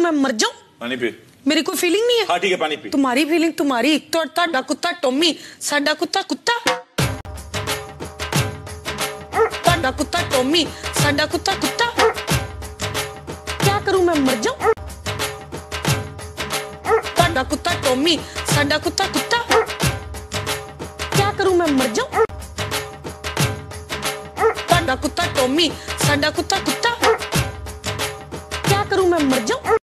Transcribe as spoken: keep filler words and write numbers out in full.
मैं मर जाऊं? पानी पी। मेरी कोई फीलिंग नहीं है? हाँ ठीक है, पानी पी। तुम्हारी फीलिंग तुम्हारी, तो ताड़ा कुत्ता टॉमी, साडा कुत्ता कुत्ता। ताड़ा कुत्ता टॉमी, साडा कुत्ता कुत्ता। क्या करूं मैं मर जाऊं? ताड़ा कुत्ता टॉमी, साडा कुत्ता कुत्ता। क्या करूं मैं मर जाऊं? ताड़ा कुत्ता टॉमी, साडा कुत्ता कुत्ता। क्या करूं मैं मर जाऊं?